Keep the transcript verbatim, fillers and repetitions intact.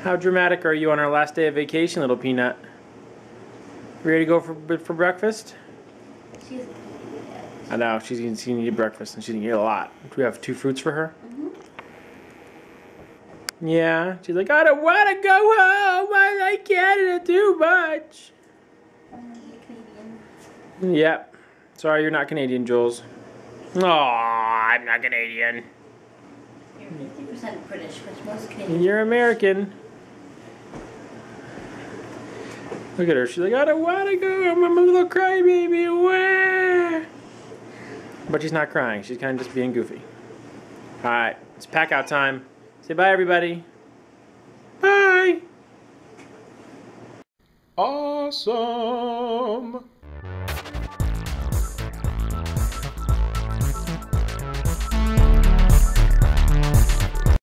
How dramatic are you on our last day of vacation, little peanut? Ready to go for for breakfast? She hasn't eaten yet. I know, she's going to eat breakfast and she's going to eat a lot. Do we have two fruits for her? Mm-hmm. Yeah. She's like, I don't want to go home. I like Canada too much. I'm Canadian. Yep. Sorry, you're not Canadian, Jules. Oh, I'm not Canadian. You're fifty percent British, which most Canadians. You're American. Look at her. She's like, I don't want to go. I'm a little crybaby. Wah. But she's not crying. She's kind of just being goofy. All right. It's pack out time. Say bye, everybody. Bye. Awesome.